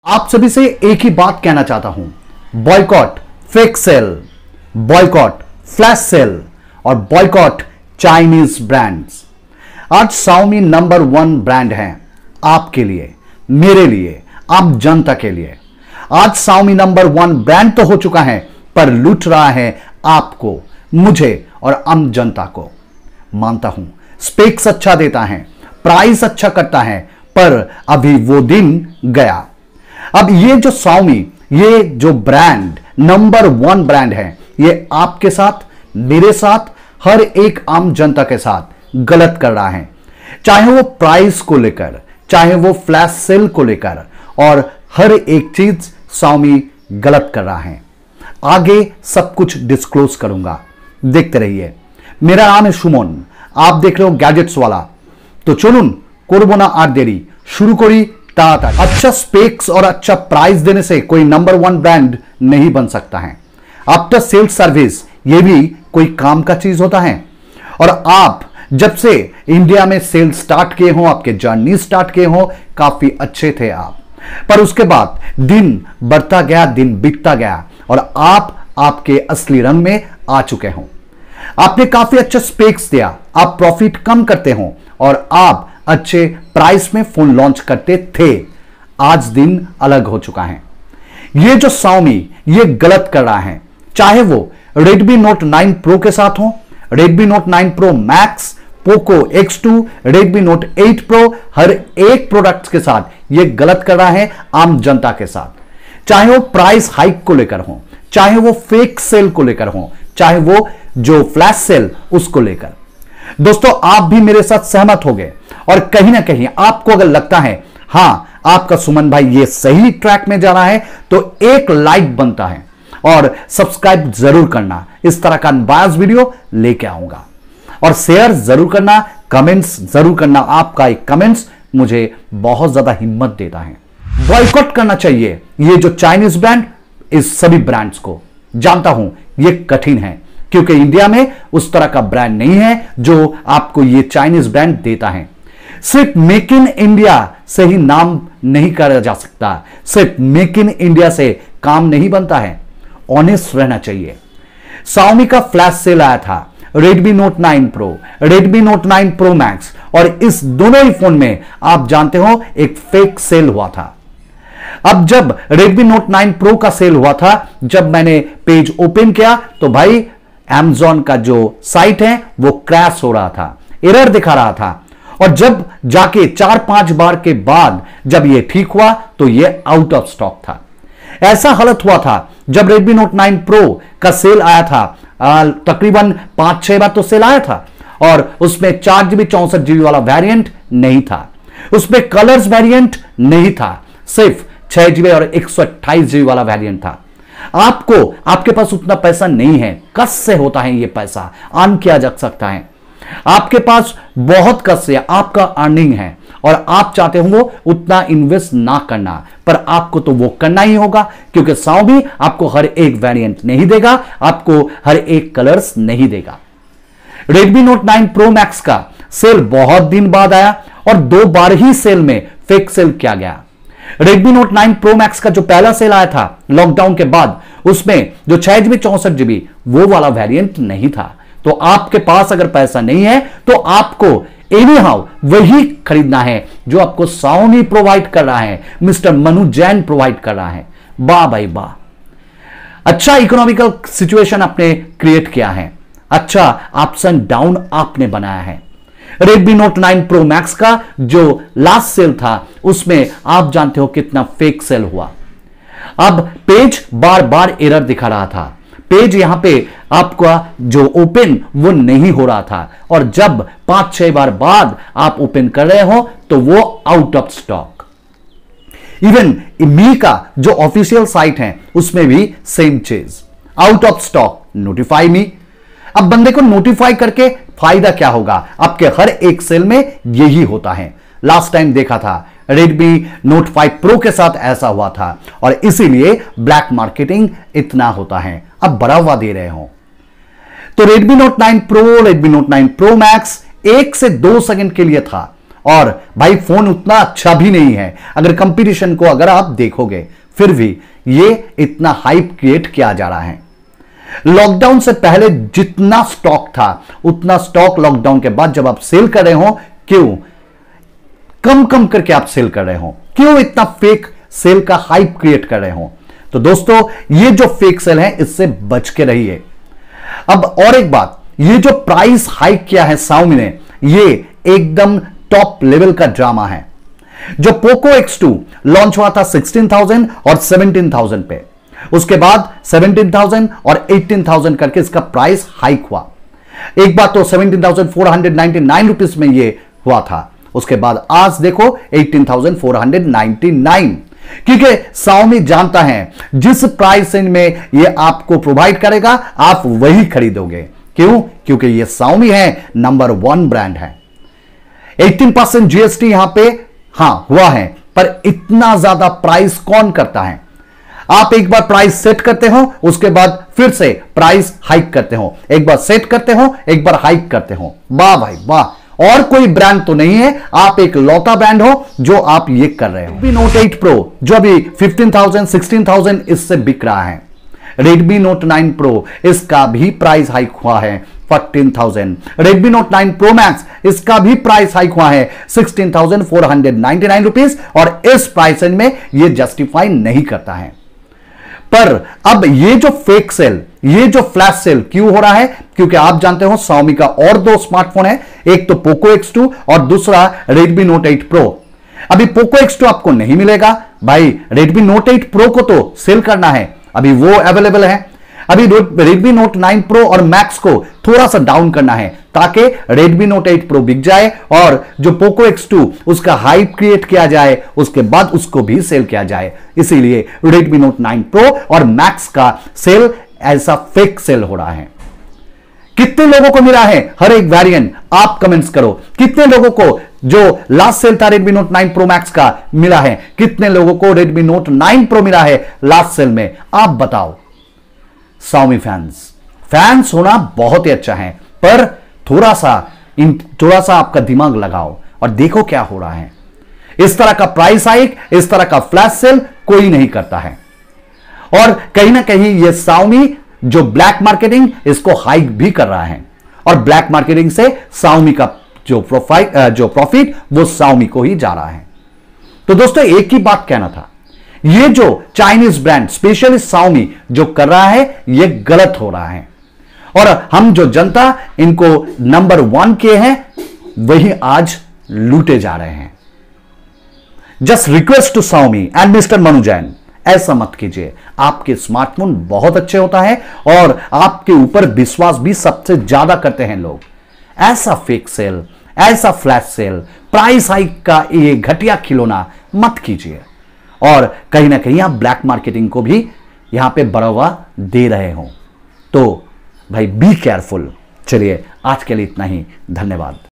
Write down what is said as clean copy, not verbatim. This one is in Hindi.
आप सभी से एक ही बात कहना चाहता हूं, boycott fake sale, boycott flash sale और बॉयकॉट चाइनीज ब्रांड्स। आज Xiaomi नंबर 1 ब्रांड है आपके लिए, मेरे लिए, आम जनता के लिए। आज Xiaomi नंबर 1 ब्रांड तो हो चुका है, पर लूट रहा है आपको, मुझे और आम जनता को। मानता हूं स्पेक्स अच्छा देता है, प्राइस अच्छा करता है, पर अभी वो दिन गया। अब ये जो Xiaomi, ये जो ब्रांड नंबर 1 ब्रांड है, ये आपके साथ, मेरे साथ, हर एक आम जनता के साथ गलत कर रहा है। चाहे वो प्राइस को लेकर, चाहे वो फ्लैश सेल को लेकर, और हर एक चीज Xiaomi गलत कर रहा है। आगे सब कुछ डिस्क्लोज करूंगा, देखते रहिए। मेरा नाम है सुमन, आप देख रहे हो गैजेट्स वाला। तो चलुन करबो ना आर देरी, शुरू करी ताड़ाताड़ी। अच्छा स्पेक्स और अच्छा प्राइस देने से कोई नंबर 1 ब्रांड नहीं बन सकता है। आफ्टर सेल्स सर्विस ये भी कोई काम का चीज होता है। और आप जब से इंडिया में सेल्स स्टार्ट किए हो, आपके जर्नी स्टार्ट किए हो, काफी अच्छे थे आप, पर उसके बाद दिन बढ़ता गया, दिन बीतता गया और आप आपके असली रंग में आ चुके हो। आपने काफी अच्छा स्पेक्स दिया, आप प्रॉफिट कम करते हो और आप अच्छे प्राइस में फोन लॉन्च करते थे। आज दिन अलग हो चुका है। ये जो Xiaomi ये गलत कर रहा है, चाहे वो Redmi Note 9 Pro के साथ हो, Redmi Note 9 Pro Max, Poco X2, Redmi Note 8 Pro, हर एक प्रोडक्ट के साथ ये गलत कर रहा है आम जनता के साथ। चाहे वो प्राइस हाइक को लेकर हो, चाहे वो फेक सेल को लेकर हो, चाहे वो जो फ्लैश सेल उसको लेकर। दोस्तों आप भी मेरे साथ सहमत हो गए, और कहीं ना कहीं आपको अगर लगता है हां आपका सुमन भाई ये सही ट्रैक में जा रहा है, तो एक लाइक बनता है और सब्सक्राइब जरूर करना। इस तरह का अनबायस्ड वीडियो लेके आऊंगा, और शेयर जरूर करना, कमेंट्स जरूर करना। आपका एक कमेंट्स मुझे बहुत ज्यादा हिम्मत देता है। बॉयकॉट करना चाहिए ये जो चाइनीज ब्रांड, इस सभी ब्रांड्स को। जानता हूं ये कठिन है, क्योंकि इंडिया में उस तरह का ब्रांड नहीं है जो आपको ये चाइनीज ब्रांड देता है। सिर्फ मेक इन इंडिया से ही नाम नहीं करा जा सकता, सिर्फ मेक इन इंडिया से काम नहीं बनता है। ऑनेस्ट रहना चाहिए। Xiaomi का फ्लैश सेल आया था, Redmi Note 9 Pro, Redmi Note 9 Pro Max, और इस दोनों ही फोन में आप जानते हो एक फेक सेल हुआ था। अब जब Redmi Note 9 Pro का सेल हुआ था, जब मैंने पेज ओपन किया तो भाई Amazon का जो साइट है वो क्रैश हो रहा था, एरर दिखा रहा था। और जब जाके 4-5 बार के बाद जब ये ठीक हुआ तो ये आउट ऑफ स्टॉक था। ऐसा हालत हुआ था जब Redmi Note 9 Pro का सेल आया था, तकरीबन 5-6 बार तो सेल आया था, और उसमें 4GB 64GB वाला वेरिएंट नहीं था, उसमें कलर्स वेरिएंट नहीं था, सिर्फ 6GB और 128GB वाला वेरिएंट था। आपको, आपके पास उतना पैसा नहीं है, कस से होता है ये पैसा, अर्न किया जा सकता है। आपके पास बहुत कस से आपका अर्निंग है और आप चाहते हो उतना इन्वेस्ट ना करना, पर आपको तो वो करना ही होगा, क्योंकि Xiaomi आपको हर एक वेरिएंट नहीं देगा, आपको हर एक कलर्स नहीं देगा। Redmi Note 9 Pro Max का सेल बहुत दिन बाद आया और 2 बार ही सेल में फेक सेल किया गया। Redmi Note 9 Pro Max का जो पहला सेल आया था लॉकडाउन के बाद, उसमें जो 6GB 64GB वो वाला वेरिएंट नहीं था। तो आपके पास अगर पैसा नहीं है तो आपको एनी हाउ वही खरीदना है जो आपको Xiaomi प्रोवाइड कर रहा है, मिस्टर मनु जैन प्रोवाइड कर रहा है। वाह भाई वाह, अच्छा इकोनॉमिकल सिचुएशन आपने क्रिएट किया है, अच्छा अप्स एंड डाउन आपने बनाया है। Redmi Note 9 Pro Max का जो लास्ट सेल था उसमें आप जानते हो कितना फेक सेल हुआ। अब पेज बार बार एरर दिखा रहा था, पेज यहां पे आपका जो ओपन वो नहीं हो रहा था, और जब 5-6 बार बाद आप ओपन कर रहे हो तो वो out of stock. Even Mi का जो ऑफिशियल साइट है उसमें भी सेम चीज, out of stock, notify me. अब बंदे को नोटिफाई करके फायदा क्या होगा? आपके हर एक सेल में यही होता है। लास्ट टाइम देखा था Redmi Note 5 Pro के साथ ऐसा हुआ था, और इसीलिए ब्लैक मार्केटिंग इतना होता है। अब बढ़ावा दे रहे हो तो Redmi Note 9 Pro, Redmi Note 9 Pro Max 1 से 2 सेकंड के लिए था, और भाई फोन उतना अच्छा भी नहीं है अगर कंपटीशन को अगर आप देखोगे, फिर भी ये इतना हाइप क्रिएट किया जा रहा है। लॉकडाउन से पहले जितना स्टॉक था उतना स्टॉक लॉकडाउन के बाद जब आप सेल कर रहे हो, क्यों कम कम करके आप सेल कर रहे हो? क्यों इतना फेक सेल का हाइप क्रिएट कर रहे हो? तो दोस्तों ये जो फेक सेल है इससे बच के रहिए। अब और एक बात, ये जो प्राइस हाइक किया है Xiaomi ने, ये एकदम टॉप लेवल का ड्रामा है। जो Poco X2 लॉन्च हुआ था 16,000 और 17,000 पे, उसके बाद 17,000 और 18,000 करके इसका प्राइस हाइक हुआ। एक बार तो 17,499 रुपीस में ये हुआ था, उसके बाद आज देखो 18,499, क्योंकि Xiaomi जानता है जिस प्राइस रेंज में ये आपको प्रोवाइड करेगा आप वही खरीदोगे। क्यों? क्योंकि ये Xiaomi है, नंबर 1 ब्रांड है। 18% जीएसटी यहां पे हुआ है, पर इतना ज्यादा प्राइस कौन करता है? आप एक बार प्राइस सेट करते हो, उसके बाद फिर से प्राइस हाइक करते हो, एक बार सेट करते हो, एक बार हाइक करते हो। वाह भाई वाह, और कोई ब्रांड तो नहीं है, आप एक लौता ब्रांड हो जो आप ये कर रहे हो। Redmi Note 8 Pro जो अभी 15,000 16,000 इससे बिक रहा है। Redmi Note 9 Pro इसका भी प्राइस हाइक हुआ है 14,000। Redmi Note 9 Pro Max इसका भी प्राइस हाइक हुआ है 16,499 रुपीस, और इस प्राइस रेंज में ये जस्टिफाई नहीं करता है। पर अब ये जो फेक सेल, ये जो फ्लैश सेल क्यों हो रहा है? क्योंकि आप जानते हो Xiaomi का और 2 स्मार्टफोन है, एक तो Poco X2 और दूसरा Redmi Note 8 Pro। अभी Poco X2 आपको नहीं मिलेगा भाई, Redmi Note 8 Pro को तो सेल करना है, अभी वो अवेलेबल है। अभी Redmi Note 9 Pro और Max को थोड़ा सा डाउन करना है ताकि Redmi Note 8 Pro बिक जाए और जो Poco X2 उसका हाइप क्रिएट किया जाए, उसके बाद उसको भी सेल किया जाए। इसीलिए Redmi Note 9 Pro और Max का सेल ऐसा फेक सेल हो रहा है। कितने लोगों को मिला है हर एक वेरिएंट? आप कमेंट्स करो। कितने लोगों को जो लास्ट सेल था Redmi Note 9 Pro Max का मिला है? कितने लोगों को Redmi Note 9 Pro मिला है लास्ट सेल में? आप बताओ। Xiaomi फैंस होना बहुत ही अच्छा है, पर थोड़ा सा आपका दिमाग लगाओ और देखो क्या हो रहा है। इस तरह का प्राइस हाइक, इस तरह का फ्लैश सेल कोई नहीं करता है, और कहीं ना कहीं ये Xiaomi जो ब्लैक मार्केटिंग इसको हाइक भी कर रहा है, और ब्लैक मार्केटिंग से Xiaomi का जो प्रॉफिट वो Xiaomi को ही जा रहा है। तो दोस्तों एक ही बात कहना था, ये जो चाइनीज ब्रांड स्पेशली Xiaomi जो कर रहा है ये गलत हो रहा है, और हम जो जनता इनको नंबर 1 के हैं वही आज लूटे जा रहे हैं। Just request to Xiaomi and mister Manu Jain, ऐसा मत कीजिए। आपके स्मार्टफोन बहुत अच्छे होता है और आपके ऊपर विश्वास भी सबसे ज्यादा करते हैं लोग। ऐसा फेक सेल, ऐसा फ्लैश सेल, प्राइस हाइक का ये घटिया खिलौना मत कीजिए, और कहीं ना कहीं आप ब्लैक मार्केटिंग को भी यहां पे बढ़ावा दे रहे हो। तो भाई बी केयरफुल। चलिए आज के लिए इतना ही, धन्यवाद।